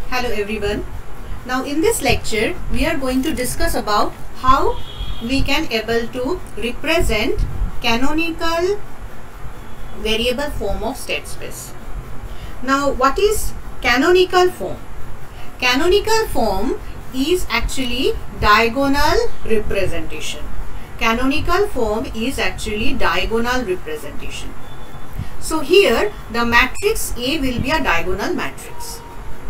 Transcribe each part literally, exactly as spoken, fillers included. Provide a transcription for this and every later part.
Hello everyone. Now in this lecture we are going to discuss about how we can able to represent canonical variable form of state space. Now what is canonical form? Canonical form is actually diagonal representation. Canonical form is actually diagonal representation. So here the matrix A will be a diagonal matrix.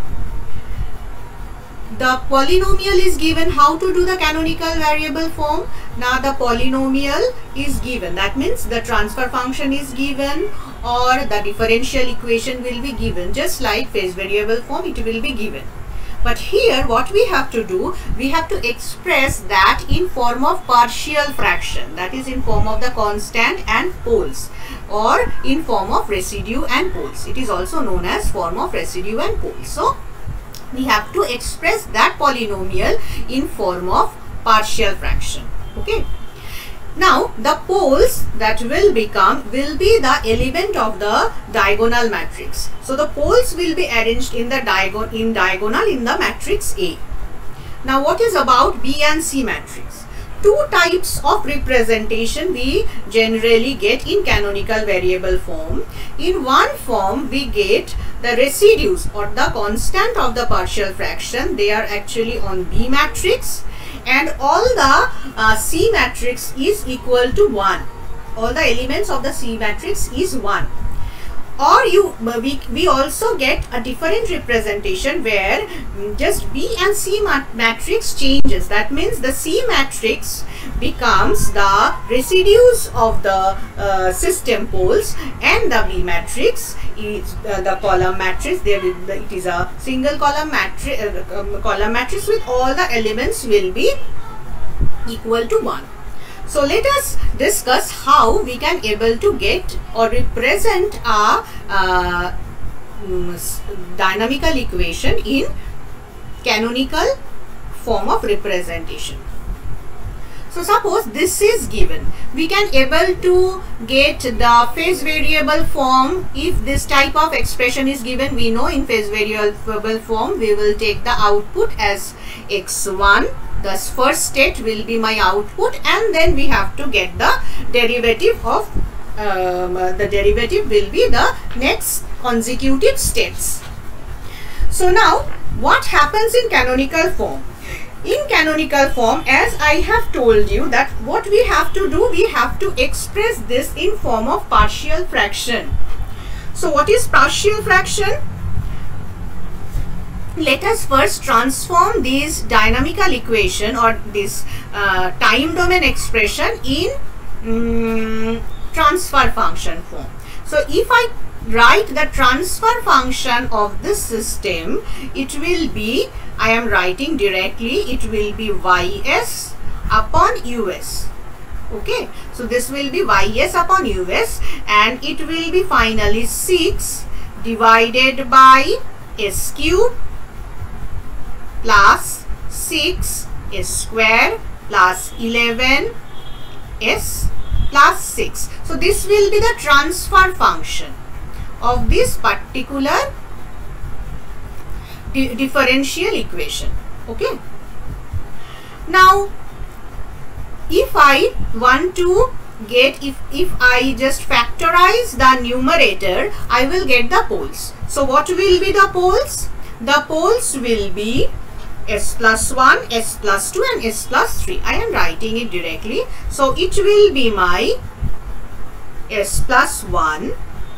The polynomial is given. How to do the canonical variable form? Now the polynomial is given. That means the transfer function is given or the differential equation will be given. Just like phase variable form, it will be given. But here what we have to do, we have to express that in form of partial fraction, that is in form of the constant and poles, or in form of residue and poles. It is also known as form of residue and poles. So we have to express that polynomial in form of partial fraction. Okay. Now the poles that will become will be the element of the diagonal matrix. So the poles will be arranged in the diagon in diagonal in the matrix A. Now what is about B and C matrix? Two types of representation we generally get in canonical variable form. In one form we get the residues or the constant of the partial fraction. They are actually on B matrix, and all the uh, C matrix is equal to one. All the elements of the C matrix is one. Or you we, we also get a different representation where just B and C mat matrix changes. That means the C matrix becomes the residues of the uh, system poles, and the B matrix is uh, the column matrix. There will, it is a single column matrix uh, um, column matrix with all the elements will be equal to one. So let us discuss how we can able to get or represent a uh, dynamical equation in canonical form of representation. So suppose this is given, we can able to get the phase variable form. If this type of expression is given, we know in phase variable form we will take the output as x one. The first state will be my output, and then we have to get the derivative of um, the derivative will be the next consecutive states. So now what happens in canonical form? In canonical form, as I have told you, that what we have to do, we have to express this in form of partial fraction. So what is partial fraction? Let us first transform this dynamical equation or this uh, time domain expression in um, transfer function form. So if I write the transfer function of this system, it will be, I am writing directly, it will be ys upon us. Okay, so this will be ys upon us, and it will be finally six divided by s cube plus six s square plus eleven s plus six. So this will be the transfer function of this particular di differential equation. Okay. Now if I want to get, if if I just factorize the numerator, I will get the poles. So what will be the poles? The poles will be s plus one, s plus two and s plus three. I am writing it directly. So it will be my s plus one.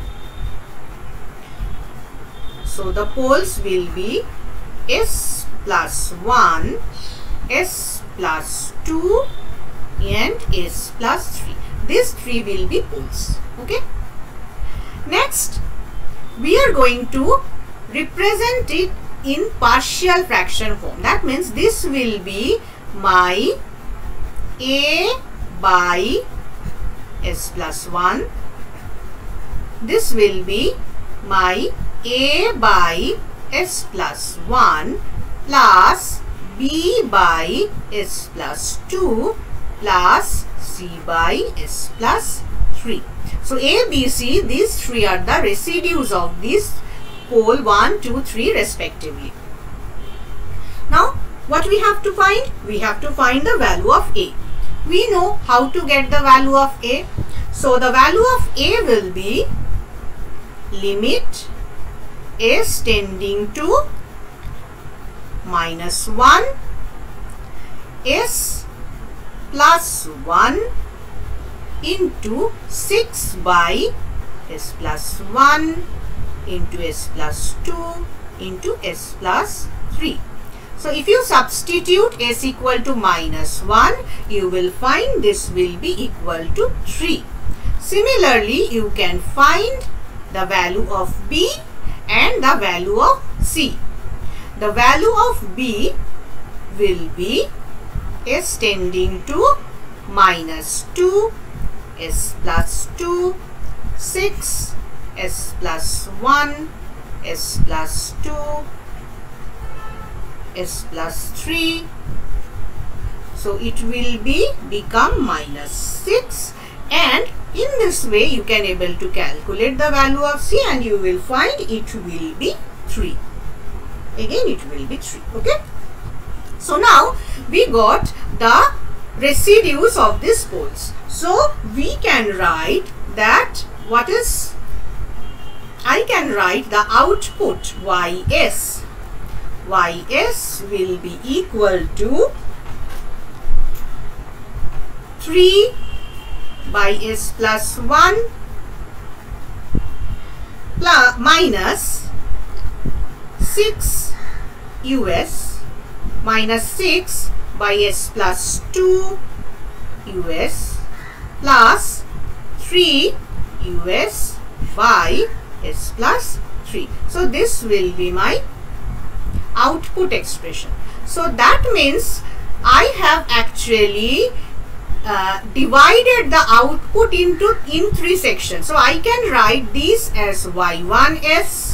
So the poles will be s plus one, s plus two and s plus three. These three will be poles. Okay. Next, we are going to represent it in partial fraction form. That means this will be my a by s plus one. This will be my a by s plus one plus b by s plus two plus c by s plus three. So A, B, C, these three are the residues of this pole one, two, three respectively. Now what we have to find? We have to find the value of A. We know how to get the value of A. So the value of A will be limit S tending to minus one S plus one into six by S plus one into S plus two into S plus three. So if you substitute S equal to minus one, you will find this will be equal to three. Similarly, you can find the value of B and the value of C. The value of B will be S tending to minus two, S plus two, six, S plus one, S plus two, S plus three. So it will be become minus six, and in this way you can able to calculate the value of C and you will find it will be three. Again it will be three. Okay. So now we got the residues of these poles. So we can write that what is, I can write the output Y S. Y S will be equal to three by S plus one plus minus six U S minus six by S plus two U S plus three U S by S plus three. So this will be my output expression. So that means I have actually uh, divided the output into in three sections. So I can write these as Y one S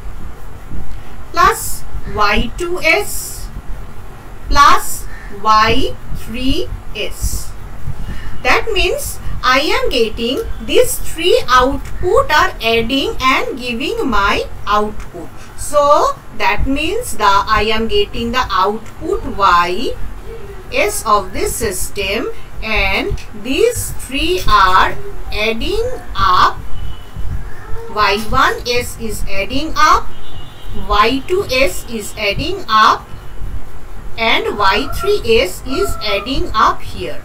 plus Y two S plus Y three S. That means I am getting these three output are adding and giving my output. So that means the I am getting the output Y S of this system, and these three are adding up. Y one S is adding up, Y two S is adding up, and Y three S is adding up here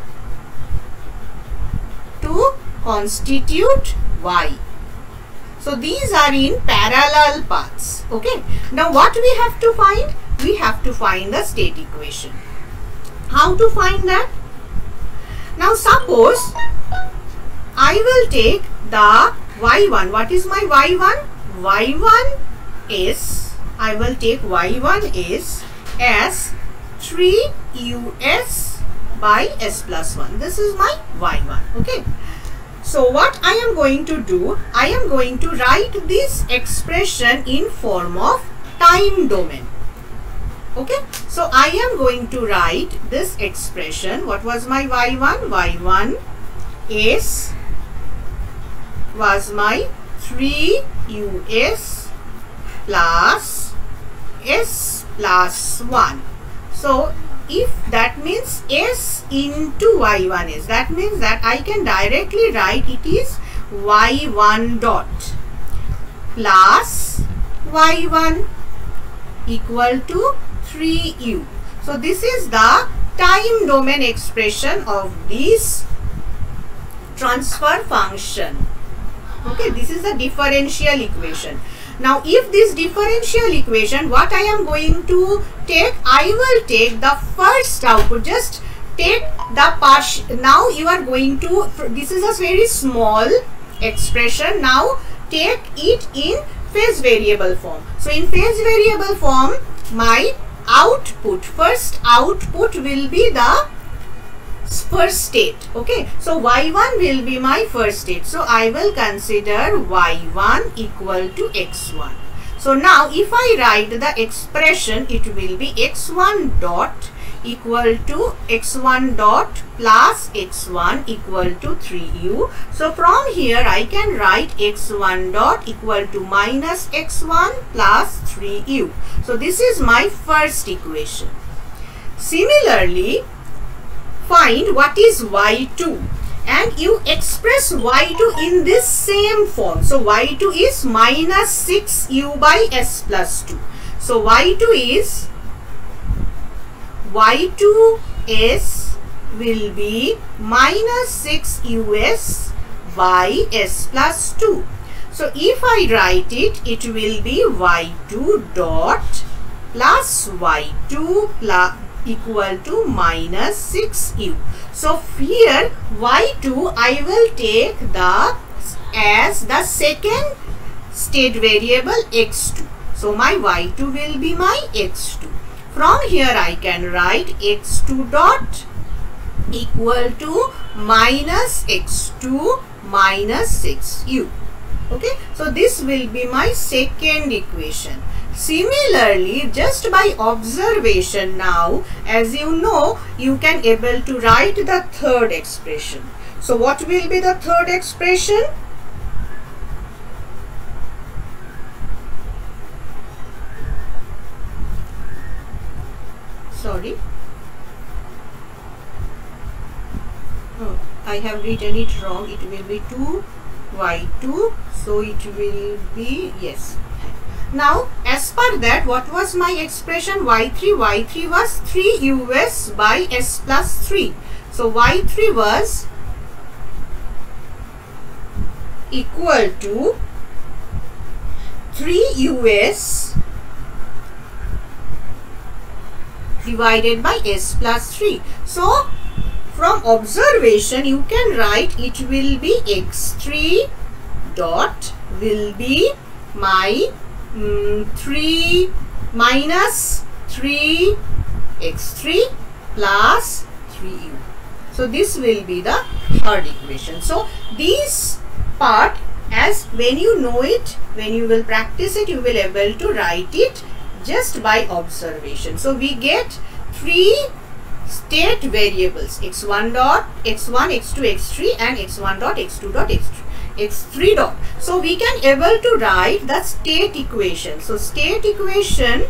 to constitute Y. So these are in parallel paths. Okay. Now what we have to find? We have to find the state equation. How to find that? Now suppose I will take the Y one. What is my Y one? Y one is, I will take Y one is as three U S by S plus one. This is my Y one. Okay. So what I am going to do, I am going to write this expression in form of time domain. Okay. So I am going to write this expression. What was my Y one? Y one S was my three U S plus S plus one. So if that means S into Y one S, that means that I can directly write it is Y one dot plus Y one equal to three U. So this is the time domain expression of this transfer function. Okay, this is the differential equation. Now if this differential equation, what I am going to take, I will take the first output. Just take the partial. Now you are going to, this is a very small expression. Now take it in phase variable form. So in phase variable form, my output, first output will be the first state. Okay, so Y one will be my first state. So I will consider Y one equal to X one. So now if I write the expression, it will be X one dot equal to X one dot plus X one equal to three U. So from here I can write X one dot equal to minus X one plus three U. So this is my first equation. Similarly, find what is y two, and you express y two in this same form. So y two is minus six u by s plus two. So y two is y two s will be minus six u s by s plus two. So if I write it, it will be y two dot plus y two plus equal to minus six u. So here y two I will take the as the second state variable x two. So my y two will be my x two. From here I can write x two dot equal to minus x two minus six u. Okay, so this will be my second equation. Similarly, just by observation now, as you know, you can able to write the third expression. So what will be the third expression? Sorry. Oh, I have written it wrong. It will be two y two. So it will be, yes. Now, as per that, what was my expression? y three, y three was three u s by s plus three. So, y three was equal to three u s divided by s plus three. So, from observation, you can write it will be x three dot will be my mm, three minus three x three plus three u. So this will be the third equation. So this part, as when you know it, when you will practice it, you will able to write it just by observation. So we get three state variables, x one dot, x one, x two, x three and x one dot, x two dot, x three. x three dot. So we can able to write the state equation. So state equation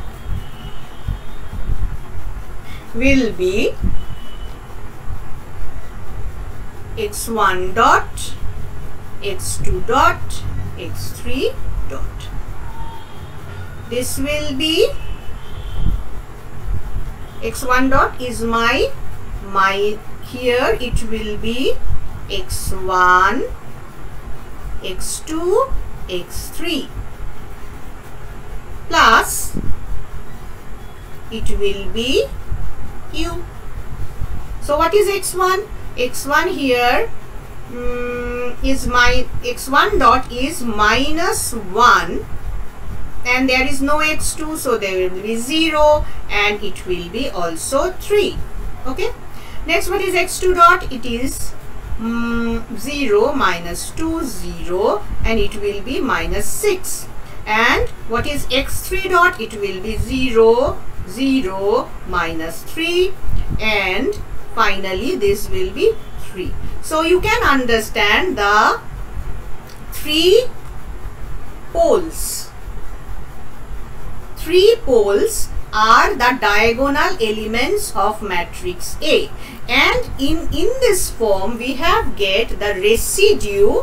will be x one dot, x two dot, x three dot. This will be x one dot is my my here it will be x one, x two, x three plus it will be u. So what is x one? x one here um, is my x one dot is minus one and there is no x two, so there will be zero and it will be also three. Okay. Next, what is x two dot? It is um, zero minus two, zero and it will be minus six. And what is x three dot? It will be zero, zero minus three and finally this will be three. So you can understand the three poles. Three poles are the diagonal elements of matrix A, and in in this form we have get the residue.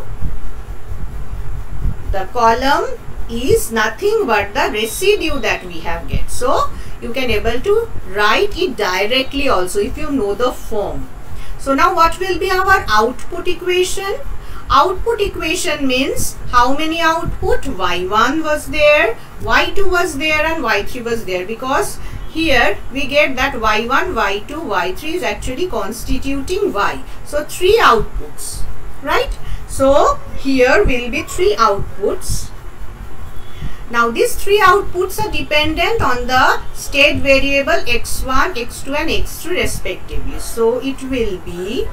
The column is nothing but the residue that we have get. So you can able to write it directly also if you know the form. So now what will be our output equation? Output equation means how many output? y one was there, y two was there and y three was there, because here we get that y one, y two, y three is actually constituting y. So three outputs, right? So here will be three outputs. Now these three outputs are dependent on the state variable x one, x two and x three respectively. So it will be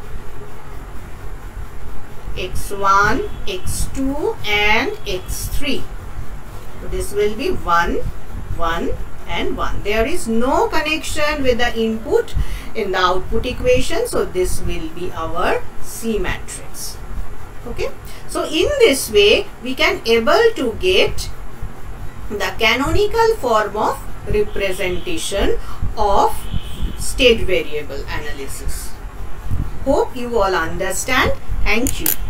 x one, x two and x three. So this will be one, one and one. There is no connection with the input in the output equation. So this will be our C matrix. Okay. So in this way we can able to get the canonical form of representation of state variable analysis. Hope you all understand. Thank you.